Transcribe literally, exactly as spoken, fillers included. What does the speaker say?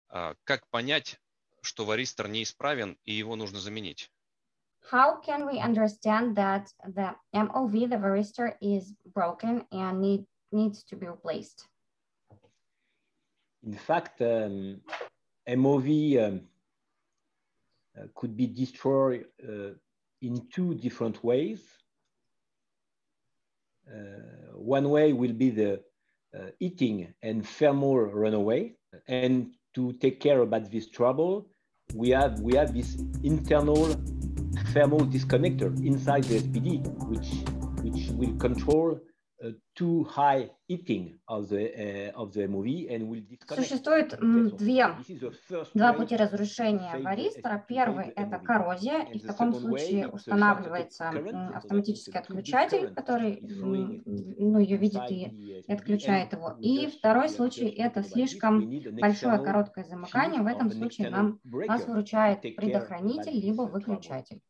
А, Как понять, что варистор неисправен и его нужно заменить? How can we understand that the M O V, the varistor, is broken and need, needs to be replaced? In fact, um, M O V um, uh, could be destroyed uh, in two different ways. Uh, one way will be the uh, heating and thermal runaway. And to take care about this trouble, we have, we have this internal thermal disconnector inside the S P D, which, which will control uh, too high heating of the, uh, of the M O V and will disconnect. Существует м, две, два пути разрушения варистора. Первый – это коррозия, и в таком случае устанавливается м, автоматический отключатель, который м, ну, ее видит и отключает его. И второй случай – это слишком большое короткое замыкание. В этом случае нам, нас выручает предохранитель либо выключатель.